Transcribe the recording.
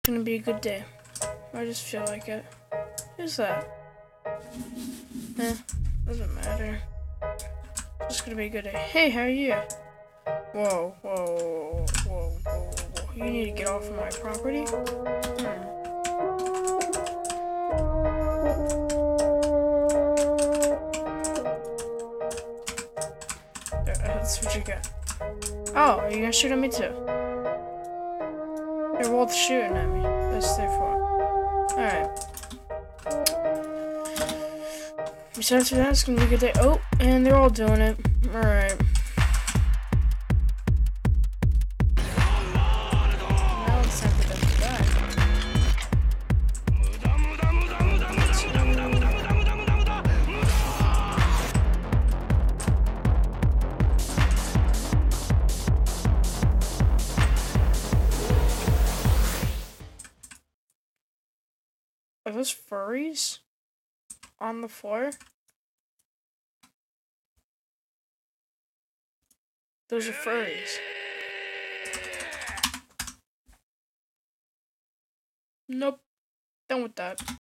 Gonna be a good day. I just feel like it. Who's that? Doesn't matter. It's gonna be a good day. Hey, how are you? Whoa, whoa, whoa, whoa, whoa. You need to get off of my property? That's what you got. Oh, are you gonna shoot at me too? They're both shooting at me. That's their fault. Alright. Besides for that, it's gonna be a good day. Oh, and they're all doing it. Alright. Now it's time for them to die. Are those furries on the floor? Those are furries. Nope. Done with that.